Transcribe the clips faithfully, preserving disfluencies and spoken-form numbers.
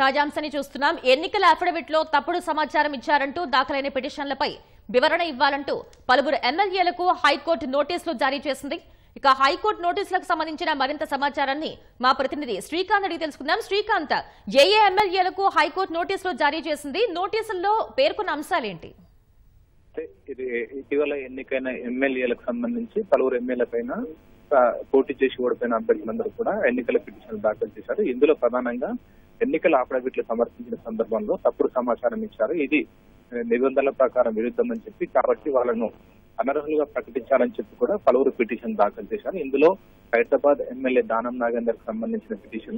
తాజాంశాన్ని చూస్తున్నాం. ఎన్నికల అఫిడవిట్ లో తప్పుడు సమాచారం ఇచ్చారంటూ దాఖలైన పిటిషన్లపై వివరణ ఇవ్వాలంటూ పలువురు ఎమ్మెల్యేలకు హైకోర్టు నోటీసులు జారీ చేసింది. ఇక హైకోర్టు నోటీసులకు సంబంధించిన మరింత సమాచారాన్ని మా ప్రతినిధి శ్రీకాంత్ అడిగి తెలుసుకుందాం. శ్రీకాంత్, ఏ ఏ ఎమ్మెల్యేలకు హైకోర్టు నోటీసులు జారీ చేసింది? నోటీసుల్లో పేర్కొన్న అంశాలేంటి? ఇది ఇటీవల ఎన్నికైన ఎమ్మెల్యేలకు సంబంధించి పలువురు ఎమ్మెల్యే పైన పోటీ చేసి ఓడిపోయిన అభ్యర్థులందరూ కూడా ఎన్నికల పిటిషన్ దాఖలు చేశారు. ఇందులో ప్రధానంగా ఎన్నికల అఫిడవిట్లు సమర్పించిన సందర్భంలో తప్పుడు సమాచారం ఇచ్చారు. ఇది నిబంధనల ప్రకారం విరుద్ధమని చెప్పి కాబట్టి వాళ్ళను అనర్హులుగా ప్రకటించాలని చెప్పి కూడా పలువురు పిటిషన్ దాఖలు చేశారు. ఇందులో హైదరాబాద్ ఎమ్మెల్యే దానం నాగేందర్ కు సంబంధించిన పిటిషన్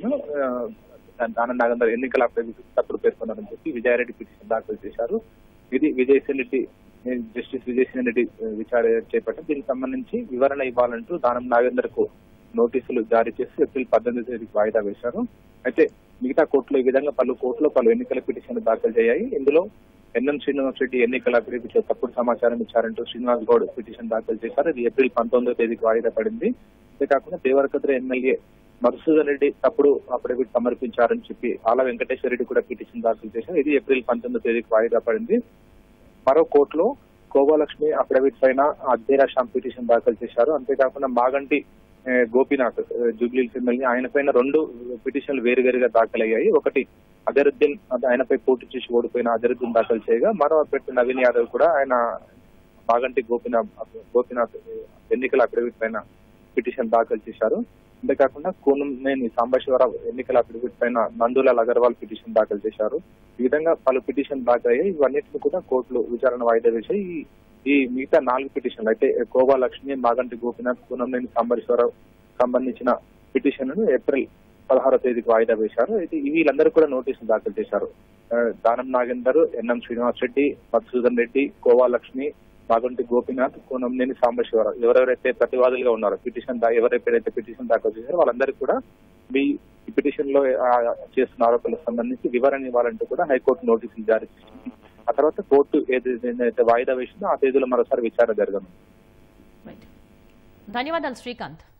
దానం నాగేందర్ ఎన్నికల అఫిడవిట్ తప్పుడు పేర్కొన్నారని చెప్పి విజయారెడ్డి పిటిషన్ దాఖలు చేశారు. ఇది విజయసేన్ రెడ్డి జస్టిస్ విజయసేన్ రెడ్డి విచారణ చేపట్టారు. దీనికి సంబంధించి వివరణ ఇవ్వాలంటూ దానం నాగేందర్ కు నోటీసులు జారీ చేసి ఏప్రిల్ పద్దెనిమిది తేదీకి వాయిదా వేశారు. అయితే మిగతా కోర్టులో ఈ విధంగా పలు కోర్టులో పలు ఎన్నికల పిటిషన్లు దాఖలు చేయాయి. ఇందులో ఎన్ఎం శ్రీనివాస్ రెడ్డి ఎన్నికల అఫిడవిట్ లో తప్పుడు సమాచారం ఇచ్చారంటూ శ్రీనివాస్ గౌడ్ పిటిషన్ దాఖలు చేశారు. ఇది ఏప్రిల్ పంతొమ్మిదో తేదీకి వాయిదా పడింది. అంతేకాకుండా దేవరకద్ర ఎమ్మెల్యే మధుసూదన్ రెడ్డి తప్పుడు అఫిడవిట్ సమర్పించారని చెప్పి ఆల వెంకటేశ్వర రెడ్డి కూడా పిటిషన్ దాఖలు చేశారు. ఇది ఏప్రిల్ పంతొమ్మిదో తేదీకి వాయిదా పడింది. మరో కోర్టులో కోబాలక్ష్మి అఫిడవిట్ పైన అద్దేరా షాం పిటిషన్ దాఖలు చేశారు. అంతేకాకుండా మాగంటి గోపీనాథ్ జూబ్లీ ఎమ్మెల్యే ఆయన పైన రెండు పిటిషన్లు వేరువేరుగా దాఖలయ్యాయి. ఒకటి అజరుద్దీన్ ఆయనపై పోటీ చేసి ఓడిపోయిన అజరుద్దీన్ దాఖలు చేయగా మరో అభ్యర్థి నవీన్ యాదవ్ కూడా ఆయన మాగంటి గోపీనాథ్ గోపీనాథ్ ఎన్నికల అఫిడవిట్ పైన పిటిషన్ దాఖలు చేశారు. అంతేకాకుండా కూనంనేని సాంబశివరావు ఎన్నికల అఫిడవిట్ పైన నందులాల్ అగర్వాల్ పిటిషన్ దాఖలు చేశారు. ఈ విధంగా పలు పిటిషన్ దాఖలయ్యాయి. ఇవన్నింటిని కూడా కోర్టులు విచారణ వాయిదా వేశాయి. ఈ మిగతా నాలుగు పిటిషన్లు అయితే కోవా లక్ష్మి, మాగంటి గోపీనాథ్, కూనంనేని సాంబశివరావు సంబంధించిన పిటిషన్లను ఏప్రిల్ పదహారో తేదీకి వాయిదా వేశారు. అయితే వీళ్ళందరూ కూడా నోటీసులు దాఖలు చేశారు. దానం నాగేందర్, ఎన్ఎం శ్రీనివాస్ రెడ్డి, మధుసూదన్ రెడ్డి, కోవా లక్ష్మి, మాగంటి గోపీనాథ్, కూనంనేని సాంబశివరావు ఎవరెవరైతే ప్రతివాదులుగా ఉన్నారో పిటిషన్ ఎవరెవరైతే పిటిషన్ దాఖలు చేశారో వాళ్ళందరికీ కూడా మీ పిటిషన్ లో చేస్తున్న ఆరోపణలకు సంబంధించి వివరణ ఇవ్వాలంటూ కూడా హైకోర్టు నోటీసులు జారీ చేసింది. ఆ తర్వాత కోర్టు ఏదైతే వాయిదా వేసిందో ఆ తేదీలో మరోసారి విచారణ జరగనుంది. ధన్యవాదాలు శ్రీకాంత్.